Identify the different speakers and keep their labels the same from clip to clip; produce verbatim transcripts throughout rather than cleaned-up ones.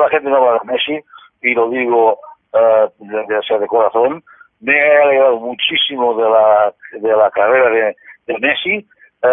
Speaker 1: la gente no habla de Messi, y lo digo uh, de, de, de corazón, me he alegrado muchísimo de la, de la carrera de, de Messi.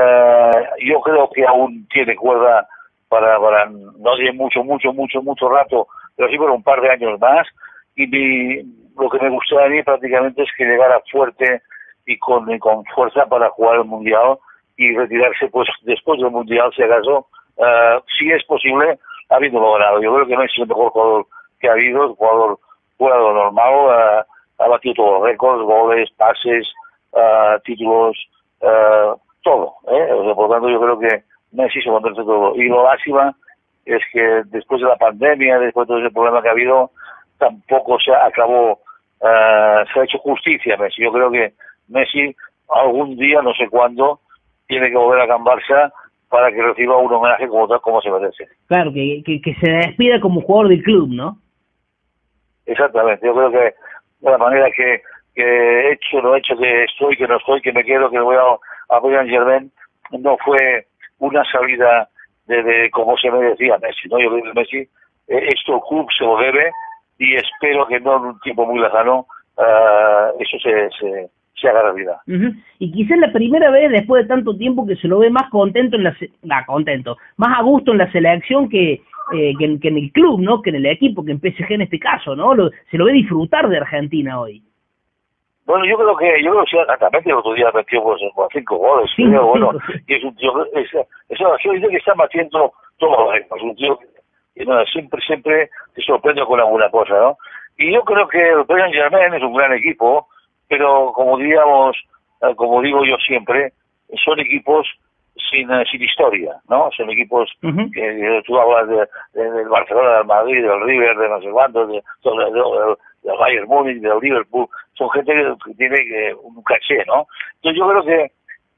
Speaker 1: Uh, yo creo que aún tiene cuerda para, para no diré mucho, mucho, mucho, mucho rato, pero sí por un par de años más, y mi, lo que me gustaría a mí prácticamente es que llegara fuerte y con, y con fuerza para jugar el Mundial y retirarse pues después del Mundial, si acaso, uh, si es posible, habiéndolo ganado. Yo creo que Messi es el mejor jugador que ha habido, el jugador fuera de lo normal, uh, ha batido todos los récords, goles, pases, uh, títulos, uh, todo, ¿eh? O sea, por lo tanto yo creo que Messi se va a meterse todo. Y lo lástima es que después de la pandemia, después de todo ese problema que ha habido, tampoco se acabó, uh, se ha hecho justicia a Messi. Yo creo que Messi algún día, no sé cuándo, tiene que volver a Can Barça para que reciba un homenaje como tal, como se merece.
Speaker 2: Claro, que, que, que se despida como jugador del club, ¿no?
Speaker 1: Exactamente, yo creo que de la manera que, que he hecho, no he hecho, que estoy, que no estoy, que me quedo, que me voy a, a Paris Saint-Germain, no fue una salida de, de como se merecía Messi, ¿no? Yo creo que Messi, eh, esto el club se lo debe, y espero que no en un tiempo muy lejano uh, eso se, se, se haga realidad.
Speaker 2: Uh-huh. Y quizás la primera vez después de tanto tiempo que se lo ve más contento en la ah, contento, más a gusto en la selección que, eh, que, en, que en el club, ¿no? Que en el equipo, que en P S G en este caso, ¿no? Lo, se lo ve disfrutar de Argentina hoy.
Speaker 1: Bueno, yo creo que yo creo que exactamente el otro día metió pues, cinco goles,
Speaker 2: Cinco,
Speaker 1: creo, bueno,
Speaker 2: cinco, sí.
Speaker 1: y es un tío, es, eso yo dice que está batiendo todos los récords, un tío que no, siempre, siempre te sorprende con alguna cosa, ¿no? Y yo creo que el Paris Saint-Germain es un gran equipo, pero como diríamos, como digo yo siempre, son equipos sin, sin historia, ¿no? Son equipos uh-huh. que tú hablas de, de, del Barcelona, del Madrid, del River, de no sé cuántos, de, de, de, de, del Bayern Múnich, del Liverpool, son gente que tiene que, un caché, ¿no? Entonces yo creo que,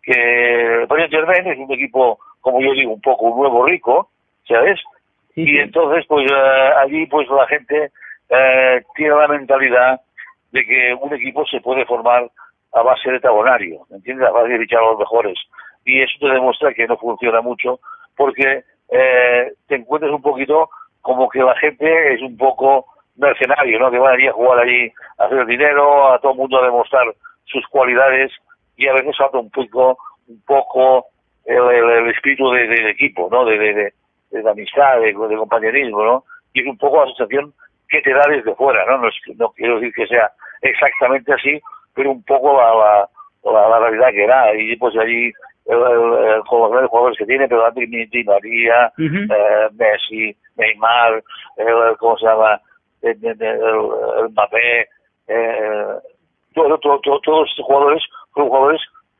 Speaker 1: que el Paris Saint-Germain es un equipo, como yo digo, un poco un nuevo rico, ¿sabes? Sí, y sí. Entonces, pues uh, allí pues la gente uh, tiene la mentalidad de que un equipo se puede formar a base de tabonario, ¿me entiendes? A base de fichar a los mejores. Y eso te demuestra que no funciona mucho, porque eh, te encuentras un poquito como que la gente es un poco mercenario, ¿no? Que van allí a jugar allí, a hacer dinero, a todo el mundo a demostrar sus cualidades, y a veces falta un poco, un poco el, el, el espíritu de, de, de equipo, ¿no? De, de, de, de amistad, de, de compañerismo, ¿no? Y es un poco la sensación que te da desde fuera, ¿no? No, es, no quiero decir que sea exactamente así, pero un poco la, la, la, la realidad que da. Y pues allí el, el, el, con los grandes jugadores que tiene, pero Di, Di María, uh-huh. eh, Messi, Neymar, el, ¿cómo se llama? El, el, el Mbappé, eh, todo, todo, todo, todos estos jugadores son jugadores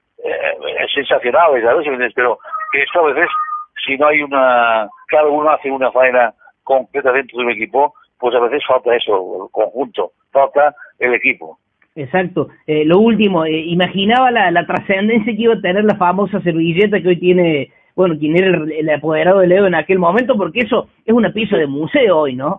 Speaker 1: eh, sensacionales, ¿sabes? Pero que esto a veces, si no hay una, cada uno hace una faena concreta dentro de un equipo, pues a veces falta eso, el conjunto, falta el equipo.
Speaker 2: Exacto. Eh, lo último, eh, imaginaba la, la trascendencia que iba a tener la famosa servilleta que hoy tiene, bueno, quien era el, el apoderado de Leo en aquel momento, porque eso es una pieza de museo hoy, ¿no?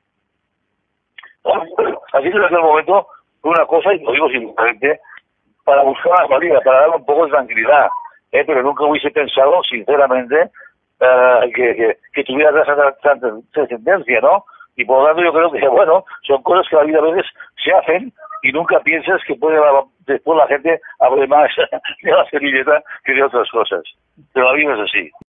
Speaker 1: Así que en aquel momento fue una cosa, y lo digo simplemente, para buscar una salida, para darle un poco de tranquilidad, ¿eh? Pero nunca hubiese pensado, sinceramente, uh, que, que, que tuviera esa trascendencia, ¿no? Y por lo tanto yo creo que, bueno, son cosas que la vida a veces se hacen y nunca piensas que puede después la gente hable más de la servilleta que de otras cosas. Pero la vida es así.